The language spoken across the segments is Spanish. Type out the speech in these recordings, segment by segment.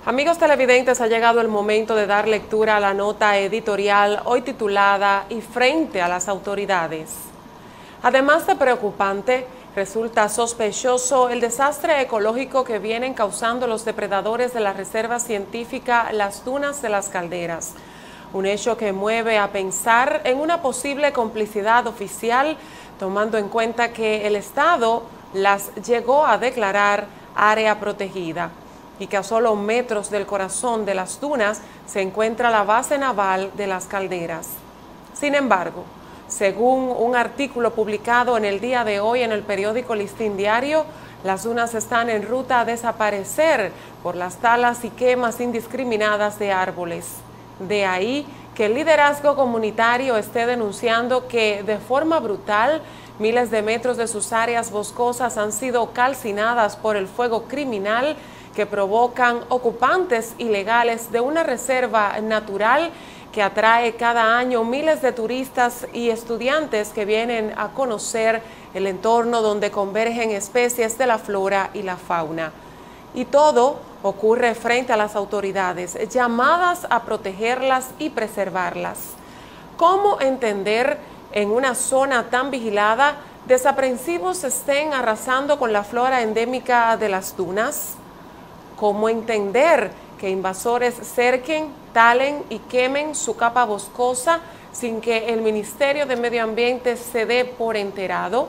Amigos televidentes, ha llegado el momento de dar lectura a la nota editorial hoy titulada "Y frente a las autoridades". Además de preocupante, resulta sospechoso el desastre ecológico que vienen causando los depredadores de la Reserva Científica Las Dunas de las Calderas. Un hecho que mueve a pensar en una posible complicidad oficial, tomando en cuenta que el Estado las llegó a declarar área protegida y que a solo metros del corazón de las dunas se encuentra la base naval de Las Calderas. Sin embargo, según un artículo publicado en el día de hoy en el periódico Listín Diario, las dunas están en ruta a desaparecer por las talas y quemas indiscriminadas de árboles. De ahí que el liderazgo comunitario esté denunciando que de forma brutal miles de metros de sus áreas boscosas han sido calcinadas por el fuego criminal que provocan ocupantes ilegales de una reserva natural que atrae cada año miles de turistas y estudiantes que vienen a conocer el entorno donde convergen especies de la flora y la fauna. Y todo ocurre frente a las autoridades, llamadas a protegerlas y preservarlas. ¿Cómo entender en una zona tan vigilada desaprensivos estén arrasando con la flora endémica de las dunas? ¿Cómo entender que invasores cerquen, talen y quemen su capa boscosa sin que el Ministerio de Medio Ambiente se dé por enterado?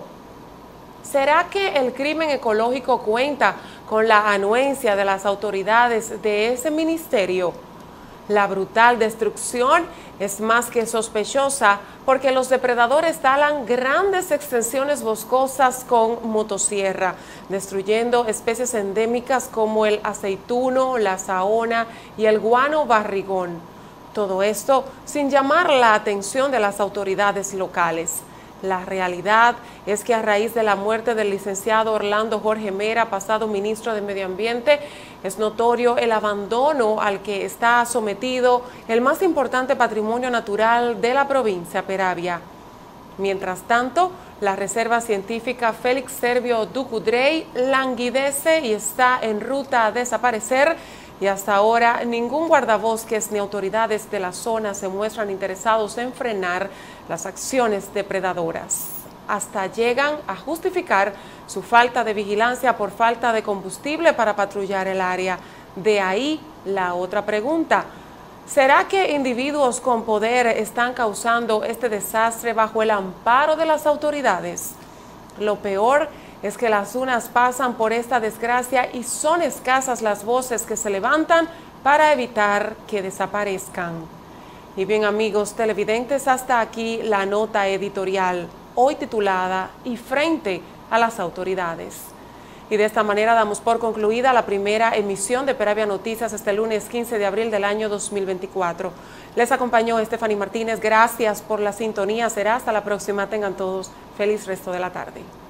¿Será que el crimen ecológico cuenta con la anuencia de las autoridades de ese ministerio? La brutal destrucción es más que sospechosa porque los depredadores talan grandes extensiones boscosas con motosierra, destruyendo especies endémicas como el aceituno, la saona y el guano barrigón. Todo esto sin llamar la atención de las autoridades locales. La realidad es que a raíz de la muerte del licenciado Orlando Jorge Mera, pasado ministro de Medio Ambiente, es notorio el abandono al que está sometido el más importante patrimonio natural de la provincia Peravia. Mientras tanto, la Reserva Científica Félix Servio Ducudrey languidece y está en ruta a desaparecer, y hasta ahora ningún guardabosques ni autoridades de la zona se muestran interesados en frenar las acciones depredadoras. Hasta llegan a justificar su falta de vigilancia por falta de combustible para patrullar el área. De ahí la otra pregunta: ¿será que individuos con poder están causando este desastre bajo el amparo de las autoridades? Lo peor es que las dunas pasan por esta desgracia y son escasas las voces que se levantan para evitar que desaparezcan. Y bien, amigos televidentes, hasta aquí la nota editorial, hoy titulada "Y frente a las autoridades". Y de esta manera damos por concluida la primera emisión de Peravia Noticias este lunes 15 de abril del año 2024. Les acompañó Estefany Martínez. Gracias por la sintonía. Será hasta la próxima. Tengan todos feliz resto de la tarde.